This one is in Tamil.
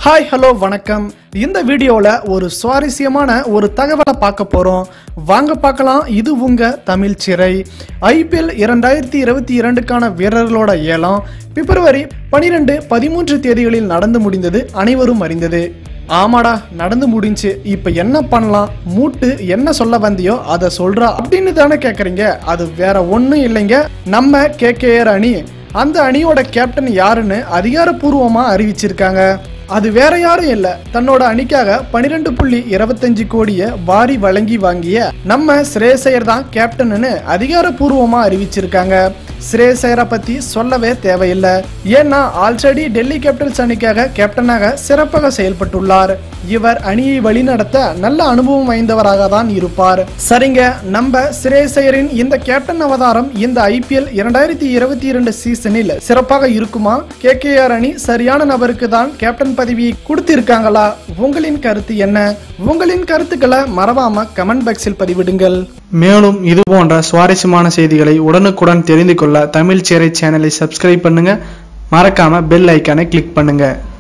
ஹாய் ஹலோ வணக்கம். இந்த வீடியோல ஒரு சுவாரஸ்யமான ஒரு தகவலை பார்க்க போறோம். வாங்க பார்க்கலாம். இது உங்க தமிழ் சிறை. IPL 2022க்கான வீரர்களோட ஏலம் பிப்ரவரி 12, 13 தேதிகளில் நடந்து முடிந்தது அனைவரும் அறிந்தது. ஆமாடா, நடந்து முடிஞ்சு. இப்ப என்ன பண்ணலாம்? மூட்டு என்ன சொல்ல வந்தியோ அதை சொல்றா அப்படின்னு தானே கேக்குறீங்க. அது வேற ஒன்றும் இல்லைங்க, நம்ம KKR அணி. அந்த அணியோட கேப்டன் யாருன்னு அதிகாரப்பூர்வமா அறிவிச்சிருக்காங்க. அது வேற யாரும் இல்ல, தன்னோட அணிக்காக 12.25 கோடியை வாரி வழங்கி வாங்கிய நம்ம ஸ்ரேயஸ் ஐயர் தான் கேப்டன்னு அதிகாரப்பூர்வமா அறிவிச்சிருக்காங்க. ஸ்ரேயஸ் ஐயரை பத்தி சொல்லவே தேவையில்லை. ஏன்னா ஆல்ரெடி டெல்லி கேபிட்டல்ஸ் அணிக்காக கேப்டனாக சிறப்பாக செயல்பட்டுள்ளார். இவர் அணியை வழிநடத்த நல்ல அனுபவம் வாய்ந்தவராக தான் இருப்பார். சரிங்க, நம்ம ஸ்ரேயஸ் ஐயரின் இந்த கேப்டன் அவதாரம் இந்த IPL 2022 சீசனில் சிறப்பாக இருக்குமா? KKR அணி சரியான நபருக்கு தான் கேப்டன் பதவியை கொடுத்திருக்காங்களா? உங்களின் கருத்து என்ன? உங்களின் கருத்துக்களை மறவாம கமெண்ட் பாக்ஸில் பதிவிடுங்கள். மேலும் இது போன்ற சுவாரஸ்யமான செய்திகளை உடனுக்குடன் தெரிந்து கொள்ள தமிழ் சிறை சேனலை சப்ஸ்கிரைப் பண்ணுங்க. மறக்காம பெல் ஐக்கானை கிளிக் பண்ணுங்க.